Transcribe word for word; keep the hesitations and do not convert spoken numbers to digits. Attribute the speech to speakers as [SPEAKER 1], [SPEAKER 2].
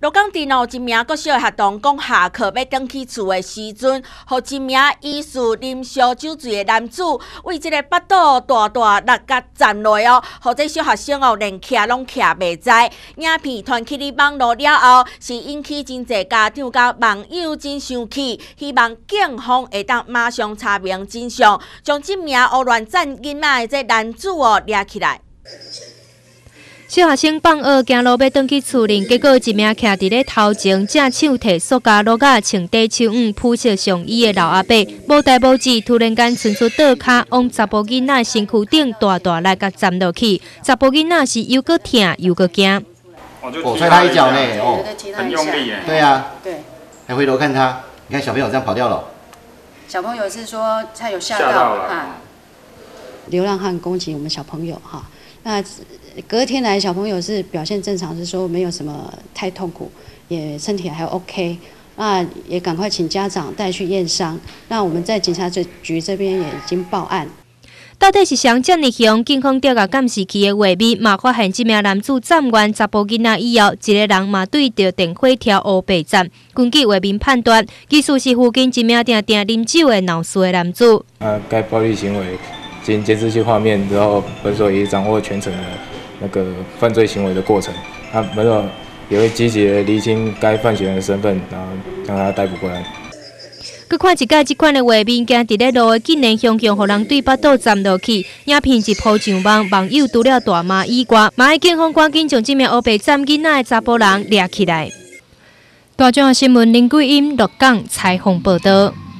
[SPEAKER 1] 鹿港镇哦，一名国小学童讲下课要转去厝的时阵，互一名疑似啉烧酒醉的男子为这个巴肚大大力甲站落哦，互这小学生哦连徛拢徛袂知。影片传去哩网络了后，是引起真侪家长甲网友真生气，希望警方会当马上查明真相，将这名胡乱站囡仔的这男子哦抓起来。
[SPEAKER 2] 小学生放学行路要转去厝里，结果一名徛伫咧头前正手提塑胶鹿仔穿短袖衣、肤色上衣的老阿伯，无代无志，突然间伸出倒骹往查甫囡仔身躯顶大大力甲站落去，查甫囡仔是又搁疼又搁惊。
[SPEAKER 3] 我踹他一脚呢，哦，
[SPEAKER 4] 很用力耶。
[SPEAKER 3] 对啊，
[SPEAKER 5] 对，
[SPEAKER 3] 还回头看他，你看小朋友这样跑掉了。
[SPEAKER 5] 小朋友是说他有吓
[SPEAKER 4] 吓到了
[SPEAKER 5] 啊，流浪汉攻击我们小朋友哈，那。隔天来，小朋友是表现正常，是说没有什么太痛苦，也身体还 OK。那也赶快请家长带去验伤。那我们在警察局这边也已经报案。
[SPEAKER 2] 到底是谁这么凶？警方调查监视器的画面，嘛发现这名男子站完查甫囡仔以后，一个人嘛对着电火条乌白站。根据画面判断，疑似是附近一名定定啉酒的闹事的男子。
[SPEAKER 6] 啊，该暴力行为经监视器画面之后，本所已掌握全程的那个犯罪行为的过程，他本所也会积极的厘清该犯嫌人的身份，然后将他逮捕归案。
[SPEAKER 2] 佮看一届这款的画面，行伫咧路的竟然雄雄，互人对巴肚站落去，影片一铺上网，网友除了大骂以外，嘛爱警方赶紧将这名乌白站囡仔的查甫人抓起来。大众新闻林桂英鹿港采访报道。